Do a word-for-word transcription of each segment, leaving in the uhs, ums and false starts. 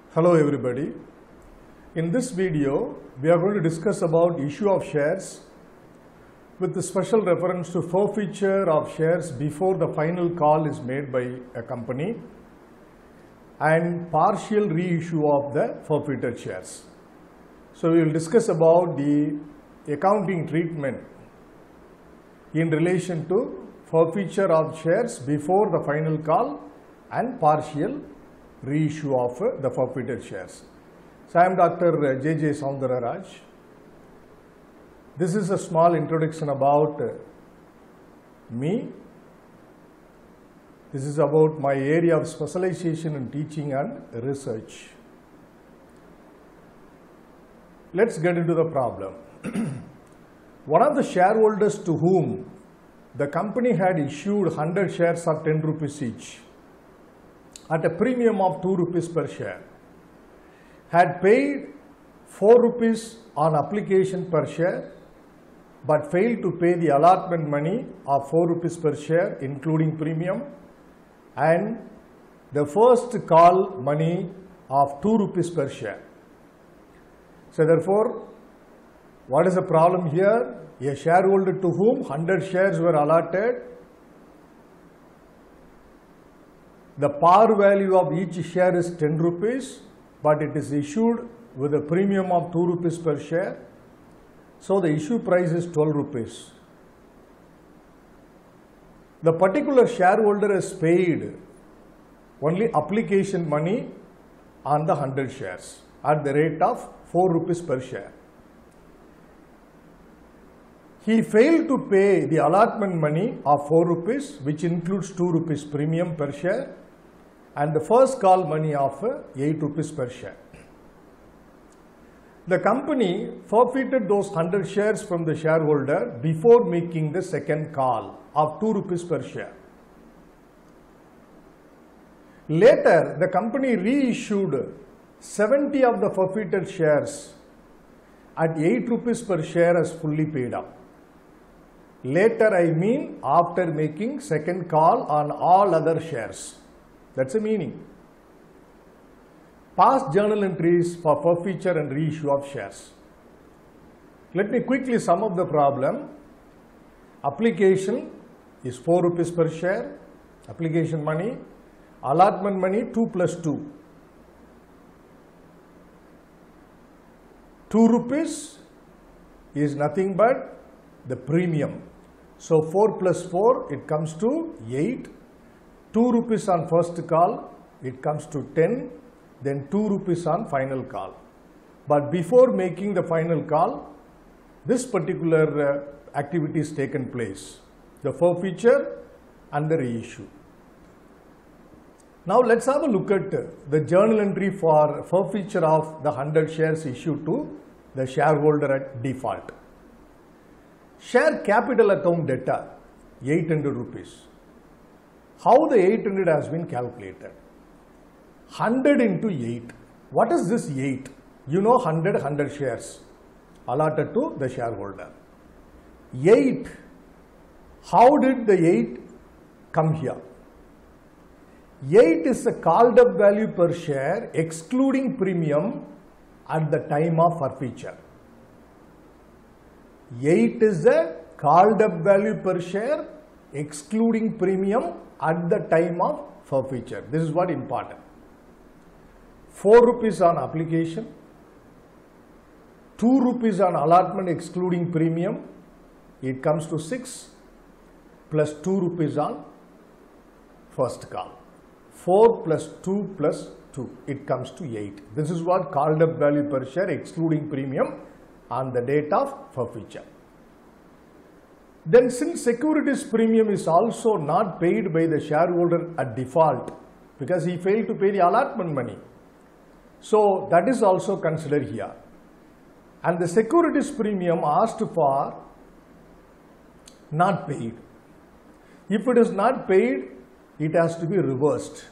Hello everybody. In this video, we are going to discuss about issue of shares with the special reference to forfeiture of shares before the final call is made by a company and partial reissue of the forfeited shares. So we will discuss about the accounting treatment in relation to forfeiture of shares before the final call and partial reissue of uh, the forfeited shares. So I am Doctor J J Soundararaj. This is a small introduction about uh, me. This is about my area of specialization in teaching and research. Let's get into the problem. One of the shareholders to whom the company had issued one hundred shares of ten rupees each at a premium of two rupees per share had paid four rupees on application per share but failed to pay the allotment money of four rupees per share including premium and the first call money of two rupees per share. So therefore, what is the problem here? A shareholder to whom one hundred shares were allotted, the par value of each share is ten rupees, but it is issued with a premium of two rupees per share. So the issue price is twelve rupees. The particular shareholder has paid only application money on the one hundred shares at the rate of four rupees per share. He failed to pay the allotment money of four rupees, which includes two rupees premium per share, and the first call money of eight rupees per share. The company forfeited those one hundred shares from the shareholder before making the second call of two rupees per share. Later, the company reissued seventy of the forfeited shares at eight rupees per share as fully paid up. Later, I mean after making second call on all other shares. That's the meaning. Past journal entries for forfeiture and reissue of shares. Let me quickly sum up the problem. Application is four rupees per share. Application money. Allotment money two plus two. two rupees is nothing but the premium. So four plus four, it comes to eight. two rupees on first call, it comes to ten. Then two rupees on final call. But before making the final call, this particular uh, activity is taken place. The forfeiture and the reissue. Now let's have a look at the journal entry for forfeiture of the one hundred shares issued to the shareholder at default. Share capital account debtor, eight hundred rupees. How the eight hundred has been calculated? one hundred into eight. What is this eight? You know one hundred, one hundred shares allotted to the shareholder. eight. How did the eight come here? eight is the called up value per share excluding premium at the time of forfeiture. eight is the called up value per share excluding premium at the time of forfeiture. This is what important. four rupees on application, two rupees on allotment excluding premium, it comes to six, plus two rupees on first call. four plus two plus two, it comes to eight. This is what called up value per share excluding premium on the date of forfeiture. Then since securities premium is also not paid by the shareholder at default because he failed to pay the allotment money, so that is also considered here. And the securities premium asked for not paid. If it is not paid, it has to be reversed.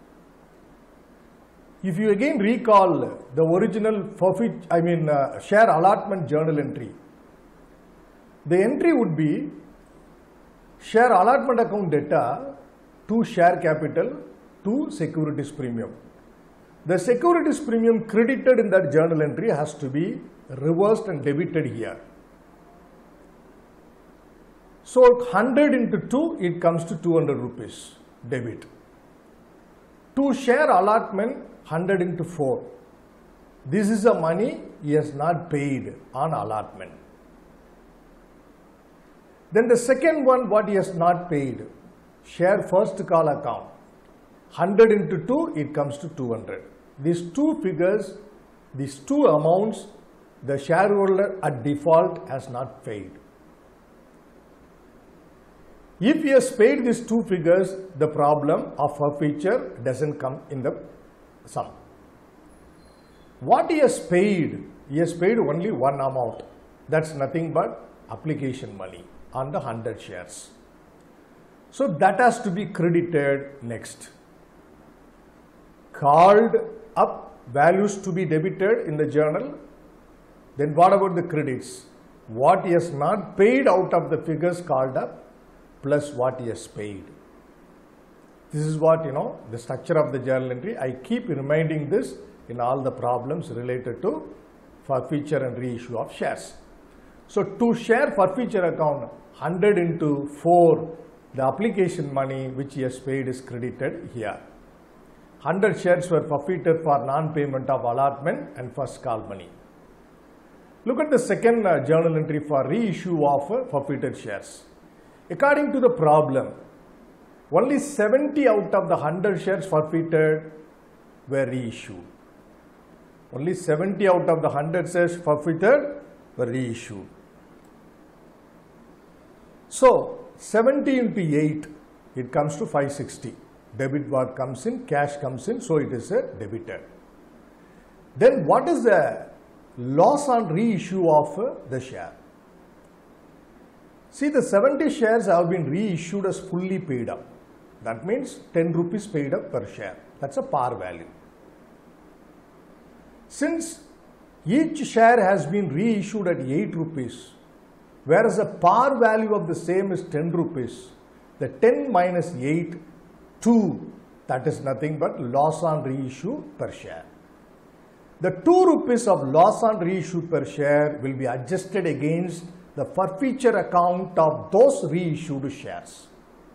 If you again recall the original forfeit, I mean uh, share allotment journal entry, the entry would be share allotment account debtor to share capital to securities premium. The securities premium credited in that journal entry has to be reversed and debited here. So one hundred into two, it comes to two hundred rupees debit. To share allotment, one hundred into four. This is the money he has not paid on allotment. Then the second one, what he has not paid, share first call account. one hundred into two, it comes to two hundred. These two figures, these two amounts, the shareholder at default has not paid. If he has paid these two figures, the problem of forfeiture doesn't come in the sum. What he has paid, he has paid only one amount. That's nothing but application money on the one hundred shares. So that has to be credited next. Called up values to be debited in the journal. Then what about the credits? What he has not paid out of the figures called up plus what he has paid. This is what, you know, the structure of the journal entry. I keep reminding this in all the problems related to forfeiture and reissue of shares. So to share forfeiture account, one hundred into four, the application money which he has paid is credited here. one hundred shares were forfeited for non-payment of allotment and first call money. Look at the second uh, journal entry for reissue of uh, forfeited shares. According to the problem, only seventy out of the one hundred shares forfeited were reissued. Only seventy out of the one hundred shares forfeited were reissued. So, seventy into eight, it comes to five hundred sixty. Debit what comes in, cash comes in, so it is a debited. Then what is the loss on reissue of uh, the share? See, the seventy shares have been reissued as fully paid up. That means ten rupees paid up per share. That's a par value. Since each share has been reissued at eight rupees, whereas the par value of the same is ten rupees, the ten minus eight, two, that is nothing but loss on reissue per share. The two rupees of loss on reissue per share will be adjusted against the forfeiture account of those reissued shares.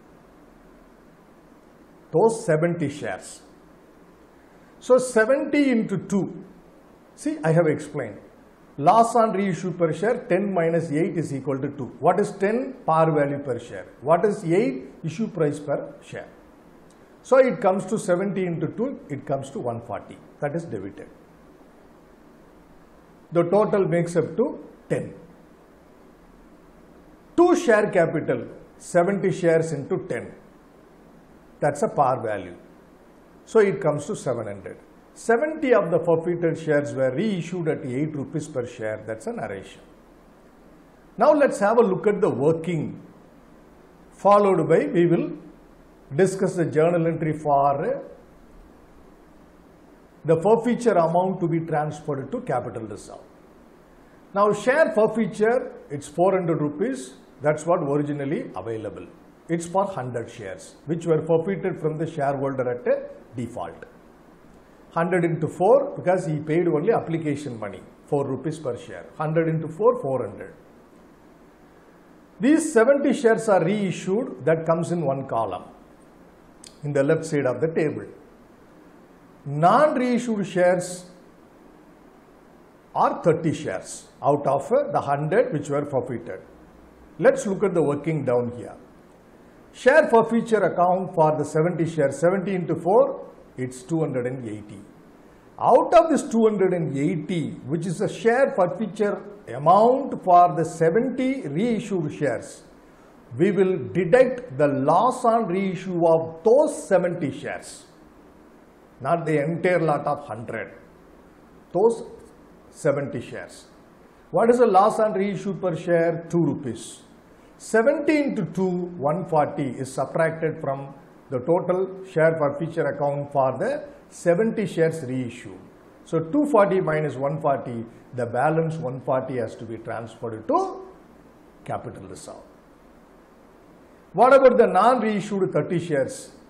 Those seventy shares. So seventy into two. See, I have explained. Loss on reissue per share, ten minus eight is equal to two. What is ten? Par value per share. What is eight? Issue price per share. So it comes to seventy into two, it comes to one hundred forty. That is debited. The total makes up to ten. two share capital, seventy shares into ten. That's a par value. So it comes to seven hundred. seventy of the forfeited shares were reissued at eight rupees per share. That's a narration. Now let's have a look at the working. Followed by, we will discuss the journal entry for the forfeiture amount to be transferred to capital reserve. Now share forfeiture, it's four hundred rupees. That's what originally available. It's for one hundred shares, which were forfeited from the shareholder at a default. one hundred into four, because he paid only application money, four rupees per share. one hundred into four, four hundred. These seventy shares are reissued, that comes in one column, in the left side of the table. Non-reissued shares are thirty shares out of the one hundred which were forfeited. Let's look at the working down here. Share forfeiture account for the seventy shares, seventy into four, it's two hundred eighty. Out of this two hundred eighty, which is the share forfeiture amount for the seventy reissued shares, we will deduct the loss on reissue of those seventy shares, not the entire lot of one hundred, those seventy shares. What is the loss on reissue per share? two rupees. seventy into two, one hundred forty is subtracted from the total share forfeiture account for the seventy shares reissued. So two hundred forty minus one hundred forty, the balance one hundred forty has to be transferred to capital reserve. What about the non-reissued thirty shares?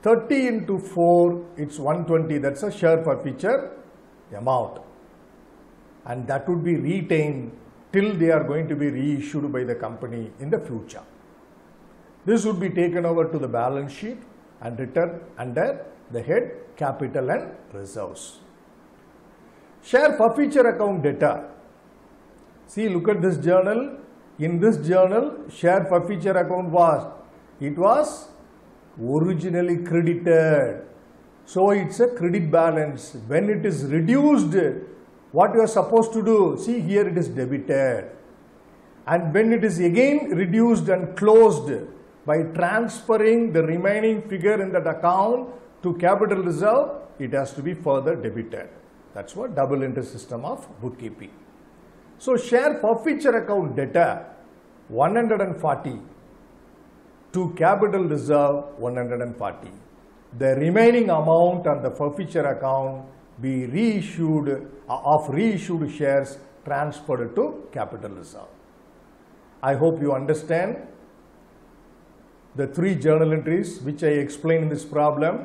thirty into four, it's one hundred twenty. That's a share forfeiture amount. And that would be retained till they are going to be reissued by the company in the future. This would be taken over to the balance sheet and written under the head capital and reserves. Share forfeiture account debtor. See, look at this journal. In this journal, share forfeiture account was, it was originally credited. So it's a credit balance. When it is reduced, what you are supposed to do? See, here it is debited. And when it is again reduced and closed by transferring the remaining figure in that account to capital reserve, it has to be further debited. That's what double entry system of bookkeeping. So share forfeiture account debtor one hundred forty to capital reserve one hundred forty. The remaining amount on the forfeiture account be reissued of reissued shares transferred to capital reserve. I hope you understand the three journal entries which I explained in this problem.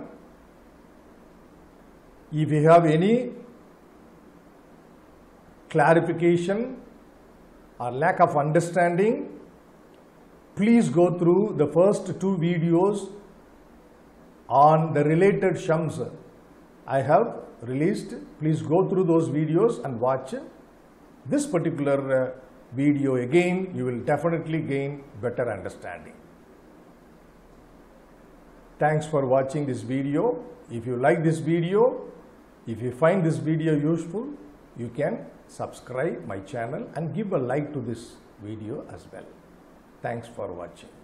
If you have any clarification or lack of understanding, please go through the first two videos on the related sums I have released. Please go through those videos and watch this particular uh, video again. You will definitely gain better understanding. Thanks for watching this video. If you like this video, if you find this video useful, you can subscribe my channel and give a like to this video as well. Thanks for watching.